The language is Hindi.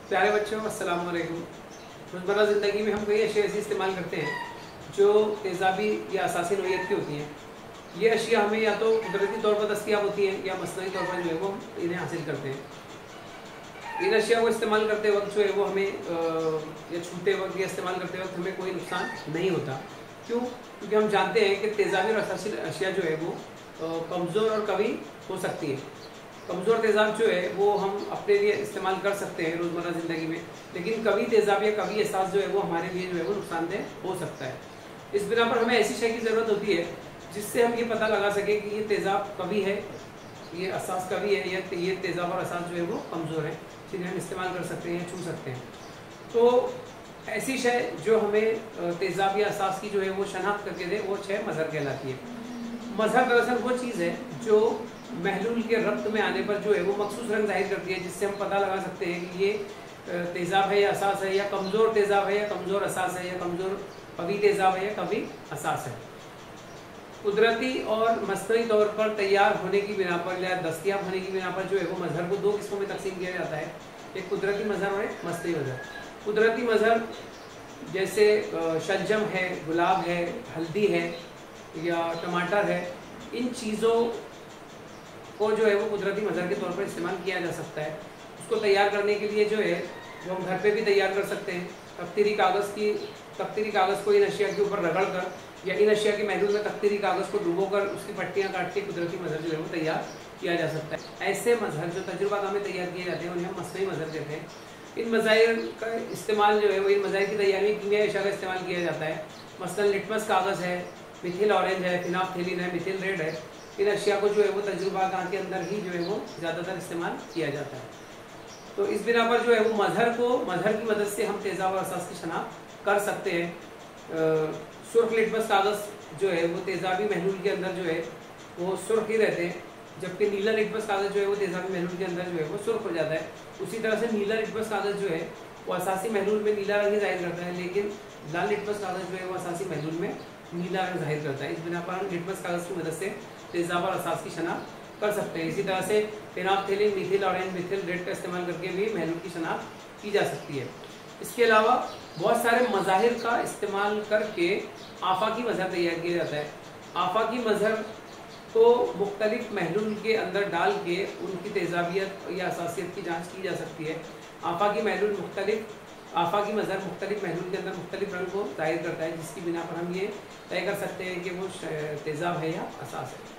प्यारे बच्चों, अस्सलाम वालेकुम। रोज़मर्रा ज़िंदगी में हम कई अशिया ऐसी इस्तेमाल करते हैं जो तेज़ाबी या असासी नोयत की होती हैं। ये अशिया हमें या तो कुदरती तौर पर दस्तियाब होती हैं या मसनई तौर पर जो है वो हम इन्हें हासिल करते हैं। इन अशिया को इस्तेमाल करते वक्त जो है वो हमें या छूते वक्त या इस्तेमाल करते वक्त हमें कोई नुकसान नहीं होता। क्यों? क्योंकि हम जानते हैं कि तेज़ाबी और असासी अशिया जो है वो कमज़ोर और कभी हो सकती है। कमज़ोर तेज़ाब जो है वो हम अपने लिए इस्तेमाल कर सकते हैं रोज़मर्रा ज़िंदगी में, लेकिन कभी तेज़ाब या कभी एहसास जो है वो हमारे लिए जो है वो नुकसानदेह हो सकता है। इस बिना पर हमें ऐसी शय की ज़रूरत होती है जिससे हम ये पता लगा सकें कि ये तेज़ाब कभी है, ये एहसास कभी है, या ये तेज़ाब और एहसास जो है वो कमज़ोर है, जिन्हें हम इस्तेमाल कर सकते हैं, छू सकते हैं। तो ऐसी शय जो हमें तेज़ाब या एहसास की जो है वो शनाख्त करके दे, वो शय मज़हर कहलाती है। मज़हर दरअसल वो चीज़ है जो महलूल के रब्त में आने पर जो है वो मखसूस रंग जाहिर करती है, जिससे हम पता लगा सकते हैं कि ये तेज़ाब है या एहसास है, या कमज़ोर तेज़ाब है या कमज़ोर एहसास है, या कमज़ोर कभी तेज़ाब है या कभी एहसास है। कुदरती और मसनई तौर पर तैयार होने की बिना पर या दस्तियाब होने की बिना पर जो है वो मज़हर को दो किस्मों में तकसीम किया जाता है, एक कुदरती मज़हर और एक मसनई मज़हर। कुदरती मज़हर जैसे शलजम है, गुलाब है, हल्दी है या टमाटर है, इन चीज़ों को जो है वो कुदरती मज़हर के तौर पर इस्तेमाल किया जा सकता है। उसको तैयार करने के लिए जो है वो हम घर पे भी तैयार कर सकते हैं। तख्तीरी कागज़ को इन अशिया के ऊपर रगड़ कर या इन अशिया के महलूल में तख्तीरी कागज़ को डुबोकर उसकी पट्टियाँ काट के कुदरती मज़हर जो है वो तैयार किया जा सकता है। ऐसे मज़हर जो तजुर्बाकार में तैयार किए जाते हैं उन्हें हम मसनई मज़हर कहते हैं। इन मज़ाहिर का इस्तेमाल जो है वो इन मज़ाहिर की तैयारी में कीमियाई अशिया का इस्तेमाल किया जाता है। मसलन लिटमस कागज़ है, मिथिल ऑरेंज है, फिनाफ्थेलिन है, मिथिल रेड है। इन अशिया को जो है वो तजुर्बाकार के अंदर ही जो है वो ज़्यादातर इस्तेमाल किया जाता है। तो इस बिना पर जो है वो मज़हर की मदद से हम तेज़ाब और एहसास की शनाख्त कर सकते हैं। सुर्ख लिटमस कागज़ जो है वो तेज़ाबी महलूल के अंदर जो है वो सुर्ख ही रहते हैं, जबकि नीला लिटमस कागज़ जो है वो तेज़ाबी महलूल के अंदर जो है वो सुर्ख हो जाता है। उसी तरह से नीला लिटमस कागज़ जो है वो असासी महलूल में नीला रंग जाहिर करता है, लेकिन लाल लिटमस कागज़ जो है वो असासी महलूल में नीला रंग जाहिर करता है। इस बिना पर हम लिटमस कागज़ की मदद से तेज़ाब और एहसास की शनाख्त कर सकते हैं। इसी तरह से phenolphthalein, methyl orange, methyl red का इस्तेमाल करके भी महलूल की शनाख्त की जा सकती है। इसके अलावा बहुत सारे मज़ाहिर का इस्तेमाल करके आफाकी मज़हर तैयार किया जाता है। आफाकी मज़हर को मुख्तलिफ महलूल के अंदर डाल के उनकी तेज़ाबियत या असासियत की जाँच की जा सकती है। आफाकी मज़हर मुख्तलिफ महलूल के अंदर मुख्तलिफ रंग को जाहिर करता है, जिसकी बिना पर हम ये तय कर सकते हैं कि वो तेज़ाब है या एहसास है।